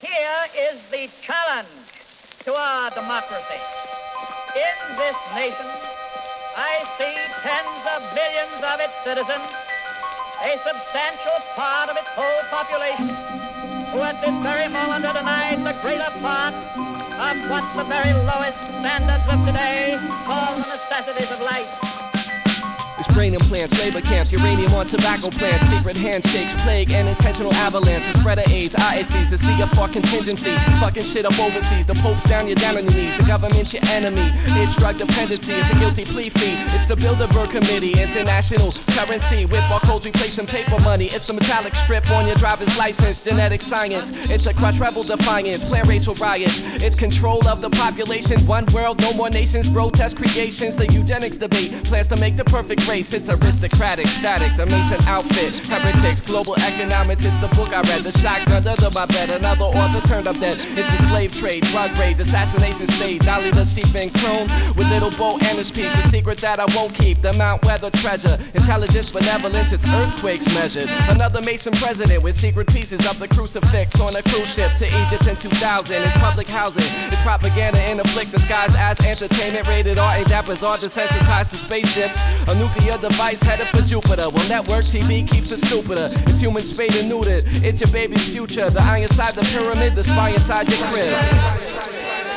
Here is the challenge to our democracy. In this nation, I see tens of millions of its citizens, a substantial part of its whole population, who at this very moment are denied the greater part of what the very lowest standards of today call the necessities of life. It's brain implants, labor camps, uranium on tobacco plants, secret handshakes, plague and intentional avalanches, spread of AIDS, ISCs, a CFR contingency, fucking shit up overseas, the Pope's down, you're down on your knees, the government your enemy, it's drug dependency, it's a guilty plea fee, it's the Bilderberg Committee, international currency, with barcodes replacing paper money, it's the metallic strip on your driver's license, genetic science, it's a crush rebel defiance, plan racial riots, it's control of the population, one world, no more nations, grotesque creations, the eugenics debate, plans to make the perfect race. It's aristocratic, static, the Mason outfit, heretics, global economics, it's the book I read, the shotgun under my bed, another author turned up dead, it's the slave trade, drug rage, assassination state, Dolly the sheep and crone, with little Bo and his peeps, a secret that I won't keep, the Mount Weather treasure, intelligence, benevolence, it's earthquakes measured, another Mason president with secret pieces of the crucifix on a cruise ship to Egypt in 2000, it's public housing, it's propaganda in a flick disguised as entertainment, rated R, ain't that bizarre, desensitized to spaceships, a nuclear device headed for Jupiter. Well, network TV keeps it stupider. It's human spayed and neutered. It's your baby's future. The eye inside the pyramid, the spy inside your crib.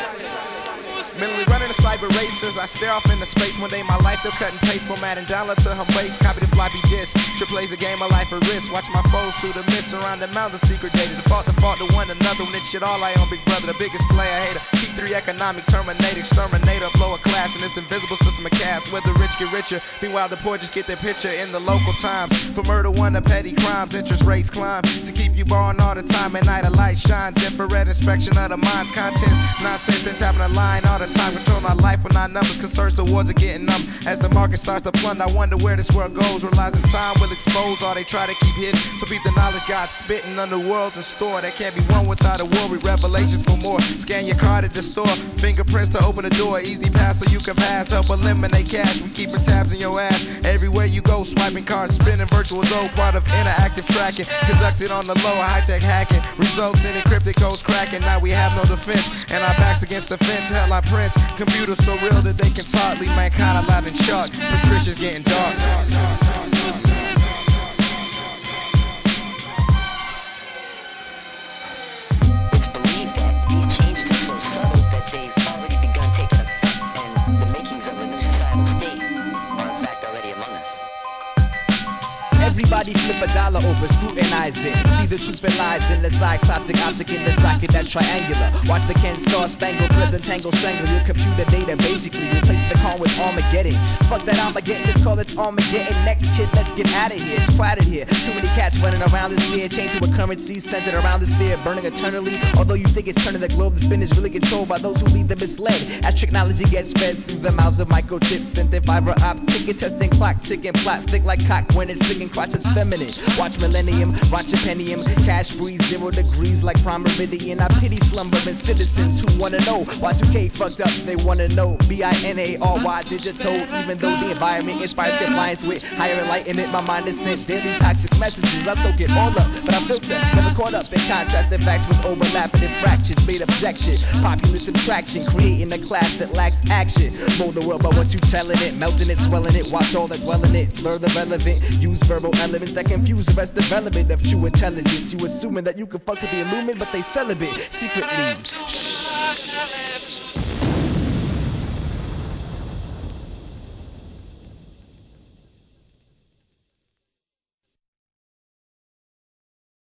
Mentally running the cyber races, I stare off into space. One day my life they'll cut and paste, format and download to home base. Copy the floppy disk, Trip plays a game of life at risk. Watch my foes through the mist, surrounding mountains, secret data. Default to one another, when it's shit all I own. Big brother, the biggest player, hater. T3 economic, terminator, exterminator, lower class in this invisible system of caste. Where the rich get richer, meanwhile the poor just get their picture in the local times. For murder, one of petty crimes, interest rates climb. To keep you borrowing all the time, at night a light shines. Infrared inspection of the mind's contents. Nonsense, then tapping a line all the time, controlling our life when our numbers, concerns towards are getting numb. As the market starts to plunge, I wonder where this world goes. Realizing time will expose all they try to keep hidden. So peep the knowledge God's spitting on the worlds in store that can't be won without a war. Read Revelations for more. Scan your card at the store, fingerprints to open the door. Easy pass so you can pass, help eliminate cash. We keeping tabs in your ass. Everywhere you go, swiping cards, spinning virtual dough. Part of interactive tracking, conducted on the low, high-tech hacking. Results in encrypted codes cracking. Now we have no defense, and our backs against the fence. Hell, I print computers so real that they can talk. Leave mankind alive and chalk. Patricia's getting dark. It's believed that these changes are so subtle that they've already begun taking effect, and the makings of a new societal state are in fact already among us. Everybody flip a dollar over, scrutinize it. See the truth that lies in the cycloptic optic in the socket that's triangular. Watch the Ken Star Spangled threads entangle, strangle your computer data. Basically replace the calm with Armageddon. Fuck that Armageddon, just call it Armageddon. Next kid, let's get out of here. It's crowded here. Too many cats running around this sphere. Chained to a currency centered around this sphere, burning eternally. Although you think it's turning the globe, the spin is really controlled by those who lead the misled. As technology gets fed through the mouths of microchips, sent in fiber optic, and testing clock, ticking plot thick like cock when it's sticking crotch. It's feminine. Watch millennium, watch a pentium. Cash free, 0 degrees like prime meridian. I pity slumbering citizens who wanna know why 2K fucked up. They wanna know BINARY digital. Even though the environment inspires compliance with higher enlightenment, my mind is sent daily toxic messages. I soak it all up, but I filter, never caught up in contrasting facts with overlapping infractions. Made objection, popular subtraction, creating a class that lacks action. Mold the world by what you telling it, melting it, swelling it. Watch all that dwell in it, blur the relevant. Use verbal elements that confuse the rest development of true intelligence. You assuming that you can fuck with the illumined, but they celibate secretly. Shh.